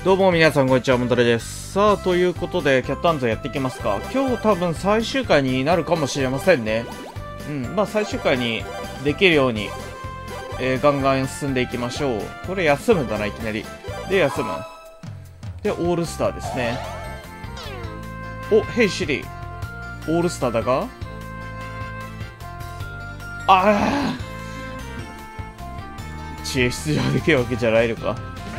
どうも皆さんこんにちは、モンタレです。さあ、ということで、キャットハンズやっていきますか。今日多分最終回になるかもしれませんね。まあ最終回にできるように、ガンガン進んでいきましょう。これ休むんだな、いきなり。で、休む。で、オールスターですね。お、ヘイシリ。オールスターだが知恵出場できるわけじゃないのか。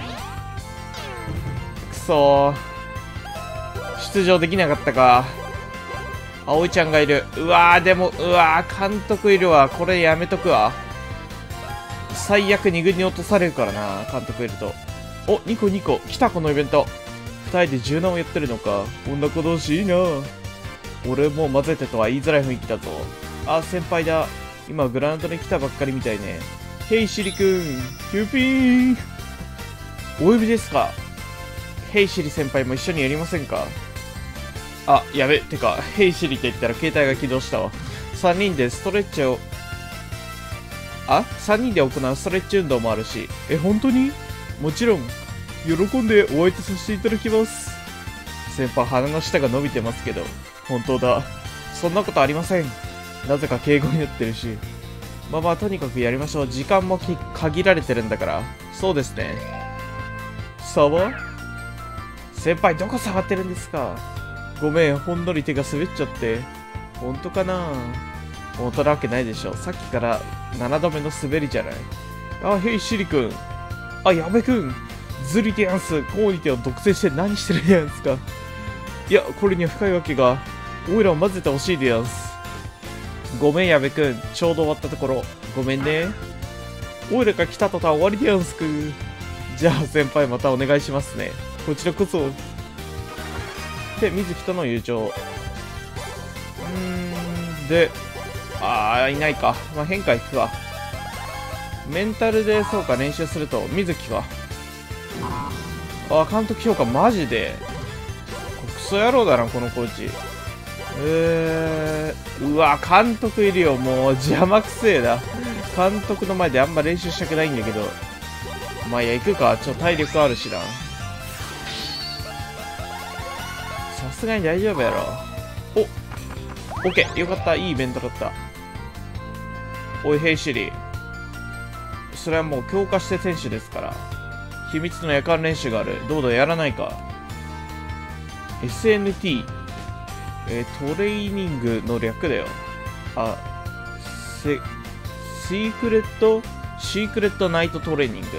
くそー。出場できなかったか。葵ちゃんがいる。うわー、でも、監督いるわ。これやめとくわ。最悪2軍に落とされるからな、監督いると。お、ニコニコ。来た、このイベント。2人で柔軟をやってるのか。女子同士いいな。俺もう混ぜてとは言いづらい雰囲気だぞ。あ、先輩だ。今グラウンドに来たばっかりみたいね。ヘイシリくん、キューピーン。お呼びですか。ヘイシリ先輩も一緒にやりませんか。あ、やべ、てか、ヘイシリって言ったら携帯が起動したわ。3人でストレッチを、3人で行うストレッチ運動もあるし。本当に？もちろん、喜んでお相手させていただきます。先輩、鼻の下が伸びてますけど。本当だ。そんなことありません。なぜか敬語になってるし。まあ、とにかくやりましょう。時間も限られてるんだから。そうですね。触？先輩、どこ触ってるんですか？ごめん、ほんのり手が滑っちゃって。本当かな？本当なわけないでしょ。さっきから7度目の滑りじゃない。ヘイシリ君。矢部君。ズリティアンス、コーニティを独占して何してるやんすか。いや、これには深いわけが。オイラを混ぜてほしいでやんす。ごめん、矢部君。ちょうど終わったところ。ごめんね。オイラが来た途端終わりでやんすく。じゃあ、先輩またお願いしますね。こちらこそ。で、水木との友情。で、いないか。変化いくわ。メンタルで、そうか、練習すると、水木か。監督評価マジで。クソ野郎だな、このコーチ。うわ、監督いるよ。もう邪魔くせえだ。監督の前であんま練習したくないんだけど。まあ、行くか。体力あるしな。さすがに大丈夫やろ。オッケー。よかった。いいイベントだった。おい、ヘイシリ。それはもう強化して選手ですから。秘密の夜間練習がある。どうだ、やらないか。SNT。トレーニングの略だよ。シークレットナイトトレーニング。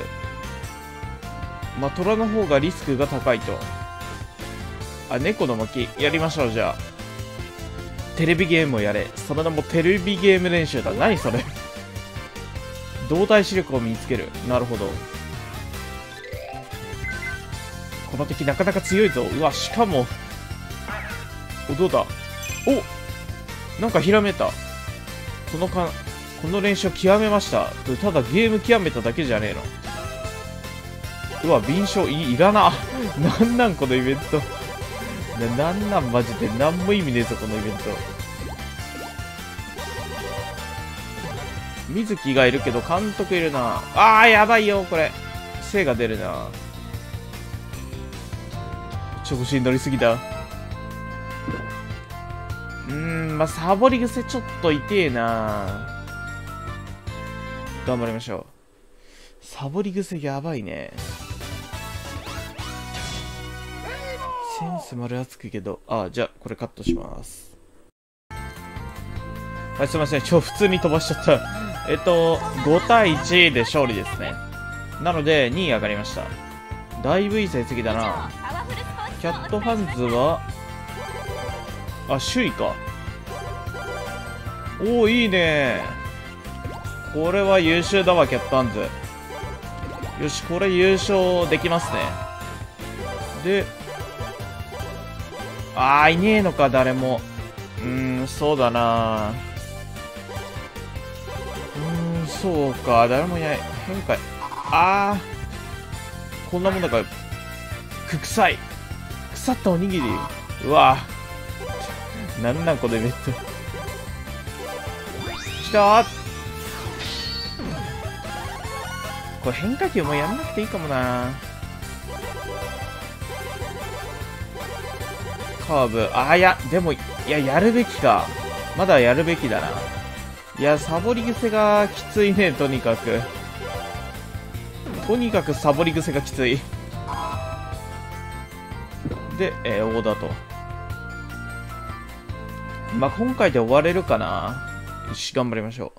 虎の方がリスクが高いと。猫の巻。やりましょう、じゃあ。テレビゲームをやれ。その名もテレビゲーム練習だ。何それ。動体視力を身につける。なるほど。この敵なかなか強いぞ。うわ、しかも。どうだ。なんかひらめいた。この練習を極めました。ただゲーム極めただけじゃねえの。うわ、敏捷いらな。なんこのイベント。マジで。なんも意味ねえぞ、このイベント。水木がいるけど、監督いるな。やばいよ、これ。精が出るな。調子に乗りすぎだ。サボり癖ちょっと痛えな。頑張りましょう。サボり癖やばいね。センス丸熱くけど。じゃあ、これカットします。はい、すいません。普通に飛ばしちゃった。5対1で勝利ですね。なので、2位上がりました。だいぶいい成績だな。キャットハンズは、首位か。いいね。これは優秀だわ、キャットハンズ。よし、これ優勝できますね。で、いねえのか、誰も。そうだな。そうか、誰もいない。変化。こんなもんだから、臭い。腐ったおにぎり。うわなんこのイベント。きたー。これ変化球もやんなくていいかもな。 カーブ。あ、いや、でも、いや、やるべきか。まだやるべきだな。いや、サボり癖がきついね、とにかく。とにかくサボり癖がきつい。で、オーダーと。まあ、今回で終われるかな。よし、頑張りましょ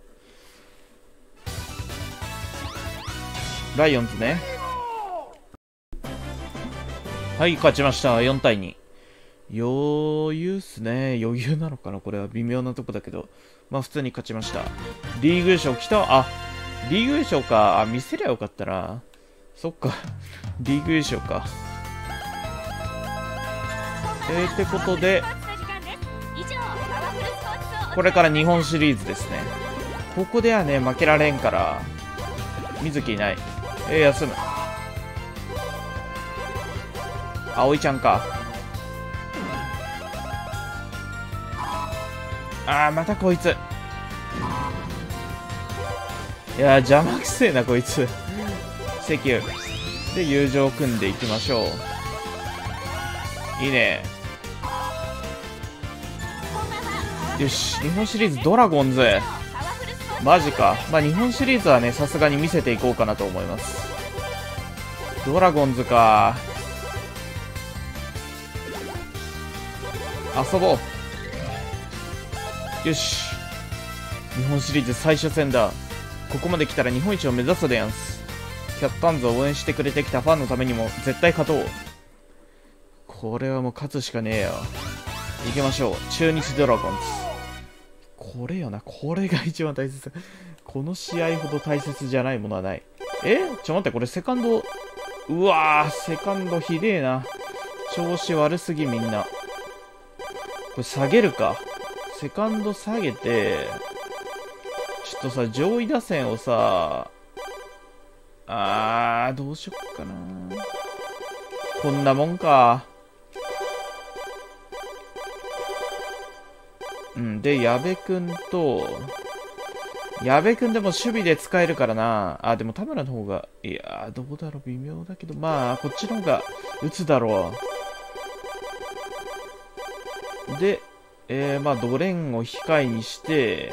う。ライオンズね。はい、勝ちました。4対2。余裕っすね。余裕なのかな、これは微妙なとこだけど。まあ、普通に勝ちました。リーグ優勝来た。あ、リーグ優勝か。あ、見せりゃよかったな。そっか。リーグ優勝か。ってことで、これから日本シリーズですね。ここではね、負けられんから。水木いない。休む。葵ちゃんか。あー、またこいつ。いやー、邪魔くせえな、こいつ。石油。で、友情を組んでいきましょう。いいね。よし、日本シリーズドラゴンズ。マジか。まあ、日本シリーズはね、さすがに見せていこうかなと思います。ドラゴンズか。遊ぼう。よし。日本シリーズ最終戦だ。ここまで来たら日本一を目指すでやんす。キャッタンズを応援してくれてきたファンのためにも絶対勝とう。これはもう勝つしかねえよ。行きましょう。中日ドラゴンズ。これよな。これが一番大切。この試合ほど大切じゃないものはない。ちょ待って、これセカンド。うわー、セカンドひでえな。調子悪すぎみんな。これ下げるか。セカンド下げて、ちょっとさ、上位打線をさ、どうしよっかな。こんなもんか。うん、で、矢部くんと、矢部くんでも守備で使えるからな。あ、でも田村の方が、いやー、どうだろう、微妙だけど、まあ、こっちの方が打つだろう。で、まあ、ドレンを控えにして、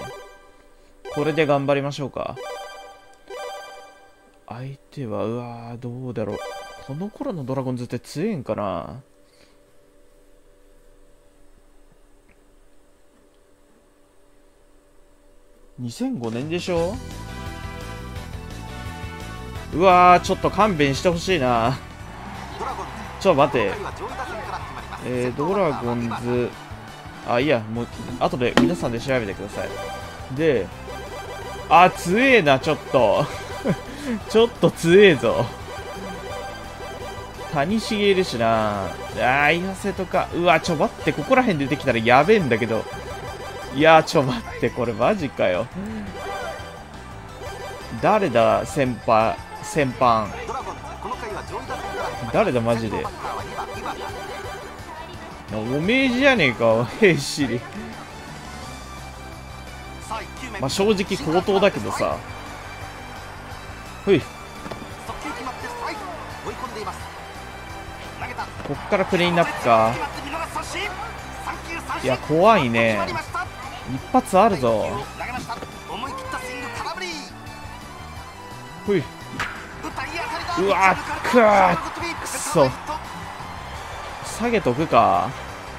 これで頑張りましょうか。相手は、うわー、どうだろう。この頃のドラゴンズって強いんかな。2005年でしょ。うわー、ちょっと勘弁してほしいな。ちょっと待って。ドラゴンズ、いいや、もう、後で皆さんで調べてください。で、強えな、ちょっと。ちょっと強えぞ。谷繁いるしな。岩瀬とか。うわ、ちょ待って、ここら辺出てきたらやべえんだけど。いや、ちょ待って、これマジかよ。誰だ、先輩。誰だ、マジで。おめえじゃねえか、ヘイシリ。まあ、正直高騰だけどさ。ほい。こっからクリーンアップか。いや、怖いね。一発あるぞ。ほい。うわくそ。下げとくか。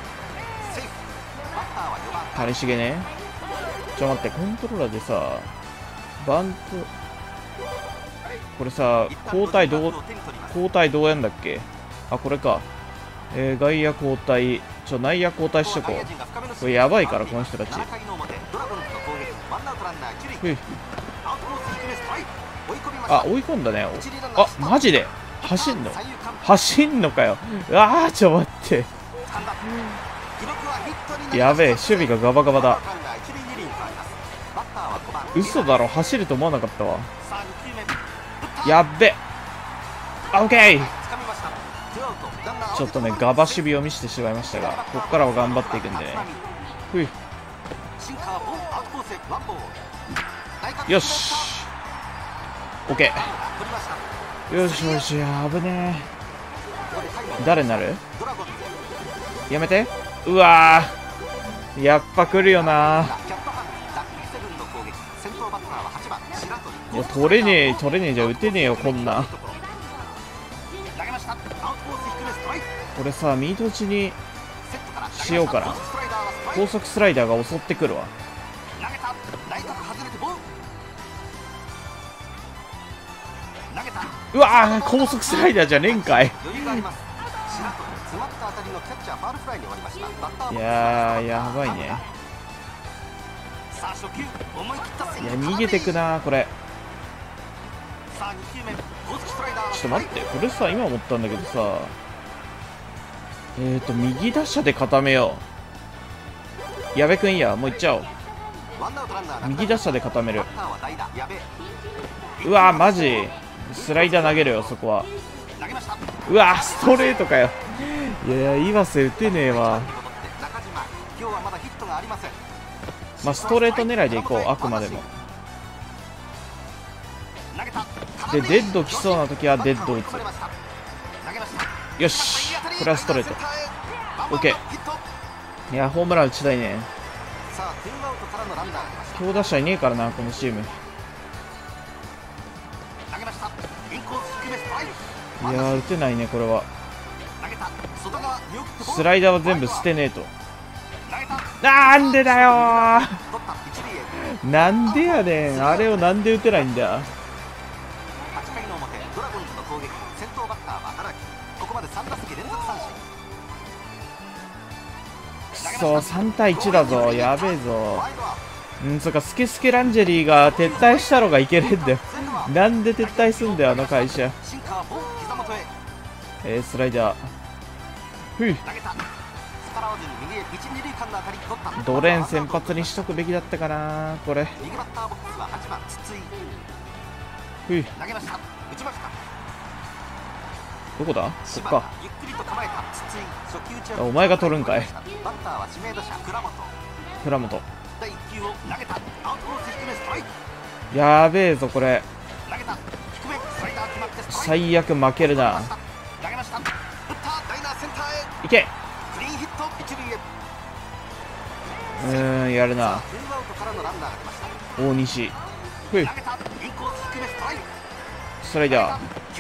谷繁ね。ちょ待って、コントローラーでさ、バント、これさ、交代どうやんだっけ。これか。外野交代、内野交代しとこう。これやばいから、この人たち。追い込んだね。マジで走んのかよ。ちょ待って。やべえ、守備がガバガバだ。嘘だろ、走ると思わなかったわ。やっべ。オッケー。ちょっとね、ガバ守備を見せてしまいましたが、ここからは頑張っていくんでね。ふい。よし。オッケー。よしよし、危ねえ。誰になる？ やめて。うわー、やっぱ来るよな。いや、取れねえじゃ打てねえよ、こんな。これさ、ミート打ちにしようかな。高速スライダーが襲ってくるわ。うわー、高速スライダーじゃねえんかい。いやー、やばいね。いや、逃げてくなー、これ。ちょっと待って、これさ、今思ったんだけどさ、右打者で固めよう。矢部君いいや、もういっちゃおう。右打者で固める。うわー、マジスライダー投げるよ、そこは。うわー、ストレートかよ。いやいや、岩瀬打てねえわ。まあ、ストレート狙いでいこう、あくまでも。で、デッド来そうな時はデッド打つ。よし、これはストレート。オッケー。いや、ホームラン打ちたいね。強打者いねえからな、このチーム。いやー、打てないね、これは。スライダーは全部捨てねえと。なんでだよー。なんでやねん、あれをなんで打てないんだ。くそ、3対1だぞ、やべえぞ。そっか、スケスケランジェリーが撤退したのがいけねえんだよ。なんで撤退すんだよ、あの会社。スライダー。ふい。ドレーン先発にしとくべきだったかな、これ。ふい。どこだ？そっか。お前が取るんかい。倉本。やべえぞ、これ。最悪負けるな。いけ。やるな。大西。ふい。スライダー。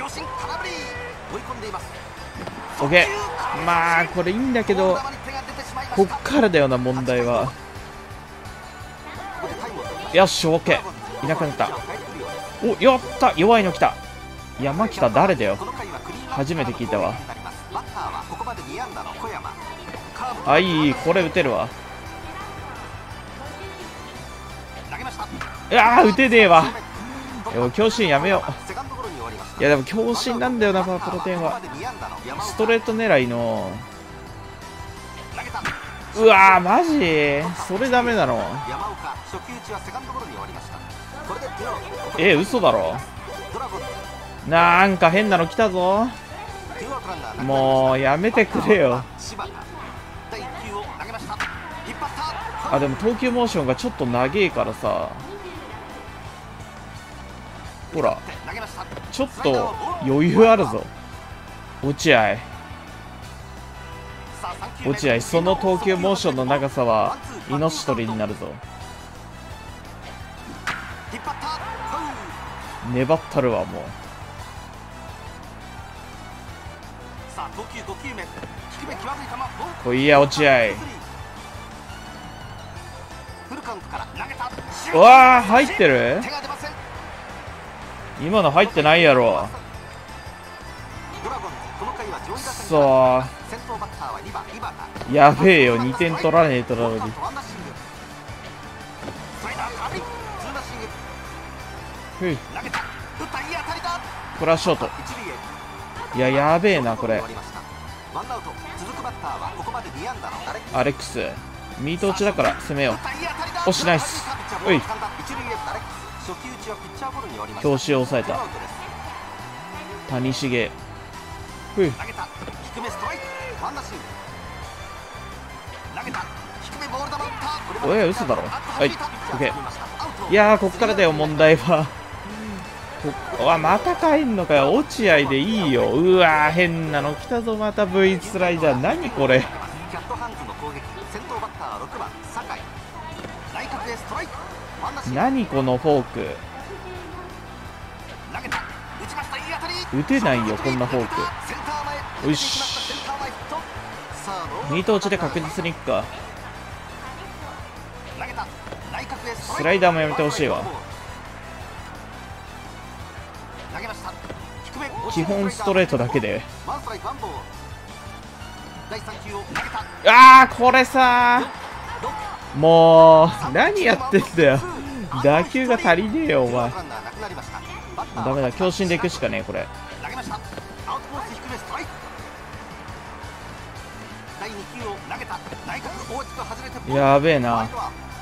オッケー。まあこれいいんだけど、こっからだよな、問題は。よし、オッケー。いなくなった。お、やった。弱いの来た。山北誰だよ。初めて聞いたわ。あ、いい、これ打てるわ。いやー、打てねえわ。強振やめよう。いやでも強振なんだよな、パワープロテインは。ストレート狙いの。うわー、マジそれダメなの。嘘だろ。なんか変なの来たぞ。もうやめてくれよ。あ、でも投球モーションがちょっと長えからさ、ほらちょっと余裕あるぞ。落合、その投球モーションの長さは命取りになるぞ。粘ったるわ、もう。こいや、落合。うわー、入ってる？今の入ってないやろ。くそー、やべえよ、2点取らねえとなのに。ふい。これはショート。いや、やべえな、これ。アレックスミート落ちだから攻めよう。おし、ナイス。うい。強襲を抑えた。谷繁。ふい。おや、嘘だろ。はい、オッケー。いやー、こっからだよ、問題は。また帰んのかよ。落合でいいよ。うわー、変なの来たぞ、また V スライダー。何これ。 何このフォーク。打てないよこんなフォーク。よし、ミート落ちで確実にいくか。スライダーもやめてほしいわ。基本ストレートだけで。あー、これさー、もう何やってんだよ。打球が足りねえよお前。ダメだ、強振でいくしかねえこれ。やべえな。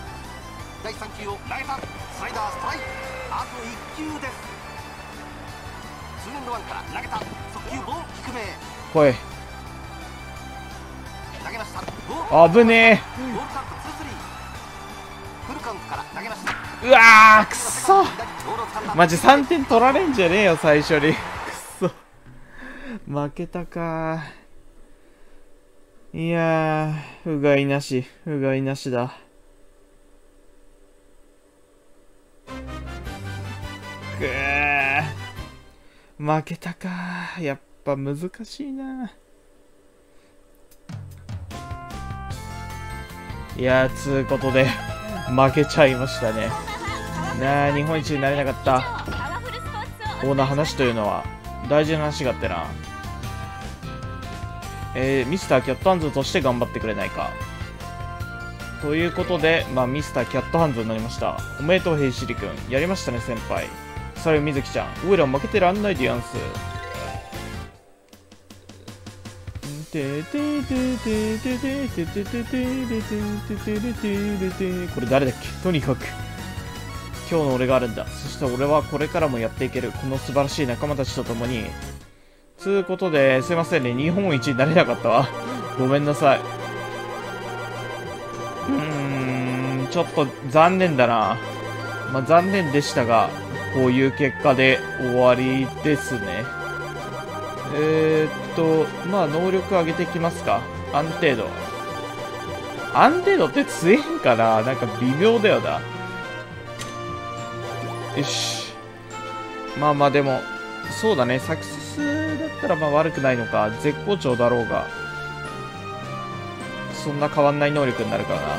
来い。危ねえ。うわー、くっそ、マジ3点取られんじゃねえよ最初に。くっそ、負けたか。いやー、不甲斐なし、不甲斐なしだ。くー、負けたか。やっぱ難しいな。いやー、つうことで負けちゃいましたね。なあ、日本一になれなかったこんな話というのは大事な話があってな。ミスターキャットハンズとして頑張ってくれないかということで、ミスターキャットハンズになりました。おめでとう平尻くん、やりましたね先輩。それみずきちゃん、おいら負けてらんないでやんす。これ誰だっけ。とにかく今日の俺があるんだ。そして俺はこれからもやっていける。この素晴らしい仲間たちと共に。つうことで、すいませんね、日本一になれなかったわ。ごめんなさい。ちょっと残念だな。残念でしたが、こういう結果で終わりですね。能力上げていきますか。安定度。安定度って強いんかな。なんか微妙だよな。よし。でも、そうだね。サクセスだったら悪くないのか。絶好調だろうが。そんな変わんない能力になるから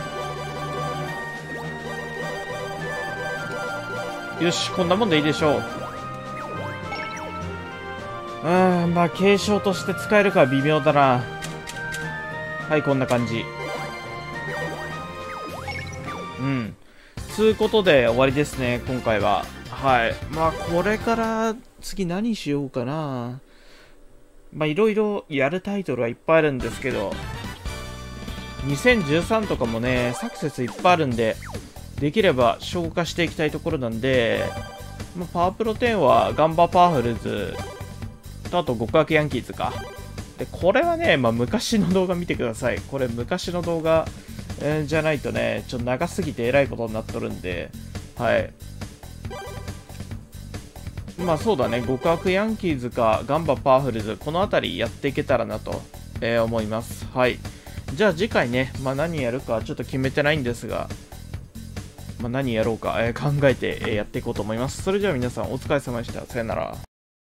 な。よし、こんなもんでいいでしょう。継承として使えるかは微妙だな。はい、こんな感じ。つうことで終わりですね、今回は。はい。これから次何しようかな。いろいろやるタイトルはいっぱいあるんですけど、2013とかもね、サクセスいっぱいあるんで、できれば消化していきたいところなんで、パワープロ10はガンバパワフルズと、あと極悪ヤンキーズか。で、これはね、昔の動画見てください。これ昔の動画、じゃないとね、ちょっと長すぎてえらいことになっとるんで、はい。そうだね、極悪ヤンキーズかガンバパワフルズ、この辺りやっていけたらなと、思います。はい。じゃあ次回ね、何やるかちょっと決めてないんですが、何やろうか、考えて、やっていこうと思います。それじゃあ皆さんお疲れ様でした。さよなら。